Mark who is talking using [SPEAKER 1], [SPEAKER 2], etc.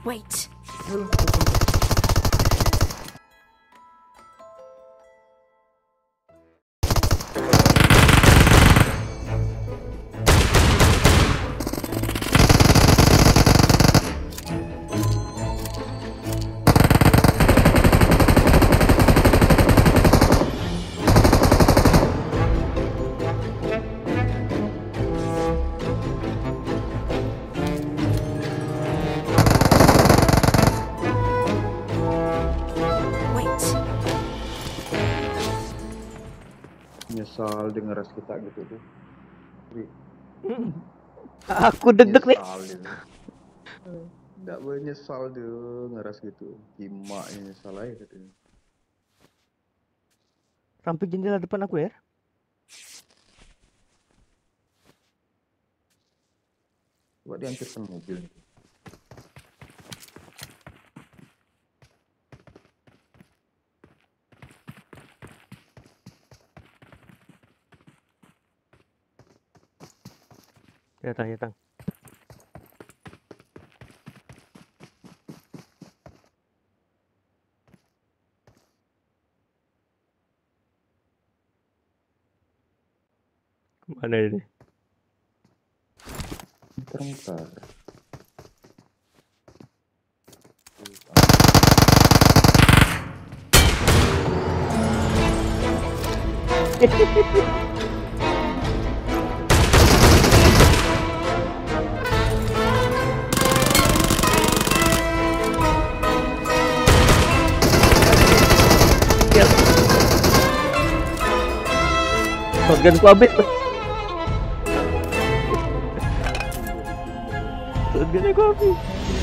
[SPEAKER 1] Wait.
[SPEAKER 2] Nyesal denger ras kita gitu tuh.
[SPEAKER 3] Aku deg-deg nih.
[SPEAKER 2] Enggak boleh nyesal deh ngeras gitu. Kimaknya nyesal aja katanya.
[SPEAKER 3] Sampai jendela depan aku ya.
[SPEAKER 2] Coba dihancurkan mobil.
[SPEAKER 3] Ya tang, ya tang. Kemana ini?
[SPEAKER 2] Muter-muter.
[SPEAKER 3] Shotgun ku habis. Shotgun aku habis.